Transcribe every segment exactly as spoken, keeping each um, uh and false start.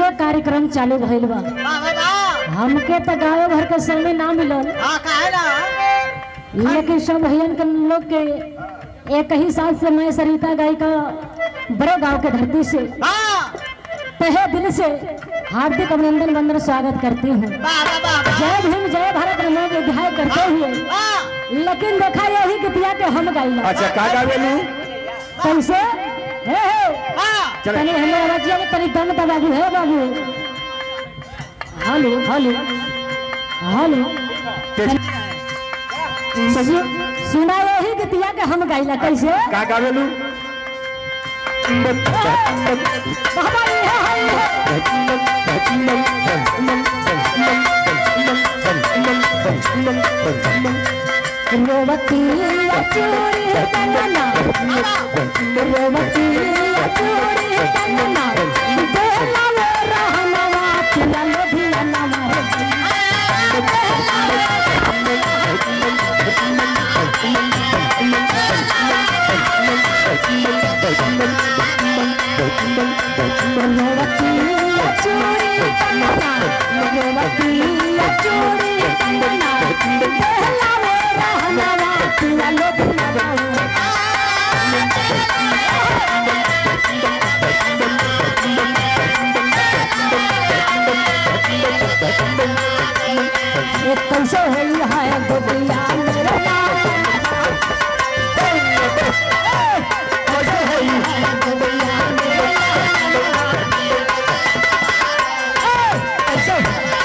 के कार्यक्रम चालू भइल बा। हमके तो गाँव भर के समय ना मिलल, लेकिन सब भैयन के लोग के एक ही साल से मैं सरिता गायिका बड़े गांव के धरती से तहे दिल से हार्दिक अभिनंदन वंदन स्वागत करती हूँ। जय भीम जय भारत नमो विधाय करते हुए, लेकिन देखा यही गीतिया के हम गाइला। अच्छा का गावेलू कैसे हे हे तनी हमें रजिया में तनी दम दबा दी है बाबू। हेलो हेलो हेलो सुना यही गीतिया के हम गाइला। कैसे का गावेलू रोवती चूड़ी कंगना, रोवती चूड़ी कंगना, बेला वो रहनवा पिया लोभिया नवा। रोवती चूड़ी कंगना, रोवती चूड़ी कंगना, बेला वो रहनवा पिया लोभिया नवा। एक कैसे हुई है गोपिया मेरा कैसे हुई है गोपिया कैसे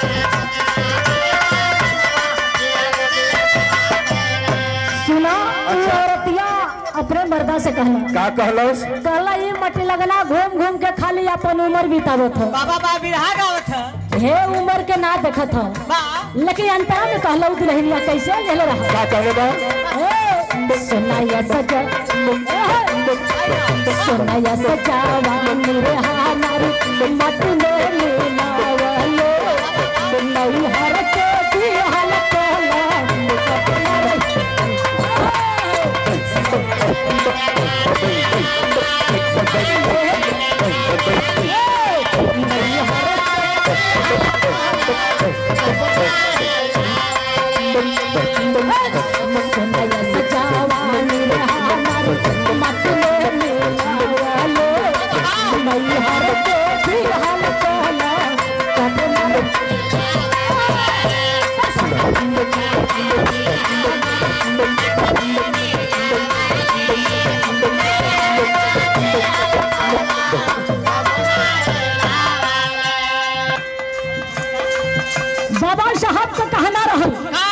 सुना औरतिया अपने मर्दा से कहला का कहलस कहला ये मटी लगना घूम घूम के खाली अपन उम्र बितावत हो। बाबा बा बिरहा गावत है हे उम्र के ना देखत हो, लेकिन अंतरा में कहला दुल्हनिया कैसे ले रहा। का कहले बा सोनाया सजा सोनाया सजावा मेरे हमारी मत में मिलावलो नई हर के भी हाल कहला बाबा साहब का कहना रहल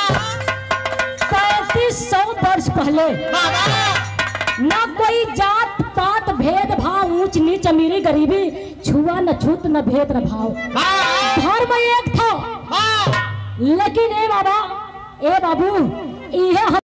पैंतीस सौ वर्ष पहले ना कोई जात पात भेद भाव ऊंच नीच अमीरी गरीबी छुआ न छूत न भेद न भाव, धर्म एक था। लेकिन ए बाबा ए बाबू ये